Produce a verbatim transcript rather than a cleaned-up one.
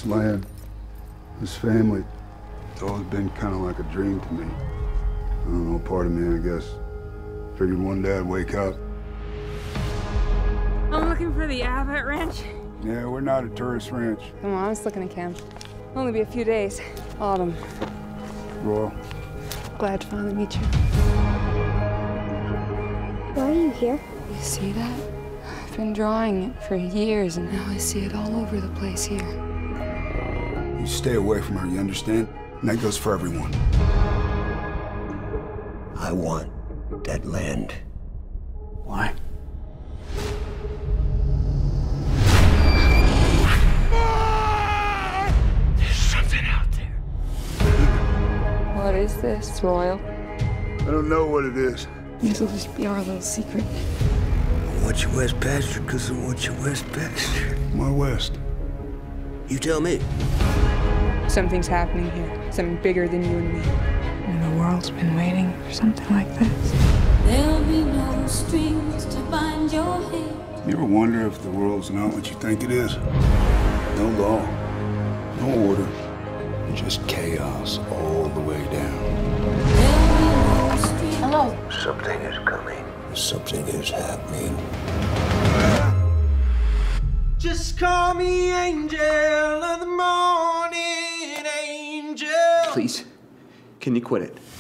This land, this family, it's always been kind of like a dream to me. I don't know, part of me, I guess. Figured one day I'd wake up. I'm looking for the Abbott Ranch. Yeah, we're not a tourist ranch. Come on, I was looking at camp. Only be a few days. Autumn. Royal. Glad to finally meet you. Why are you here? You see that? I've been drawing it for years, and now I see it all over the place here. You stay away from her, you understand? And that goes for everyone. I want that land. Why? There's something out there. What is this, Royal? I don't know what it is. This will just be our little secret. I want you west pasture because I want you west pasture. My west. You tell me. Something's happening here. Something bigger than you and me. And the world's been waiting for something like this. There'll be no strings to bind your hand. You ever wonder if the world's not what you think it is? No law, no order, just chaos all the way down. Hello. Something is coming. Something is happening. Just call me angel of the morning, angel. Please, can you quit it?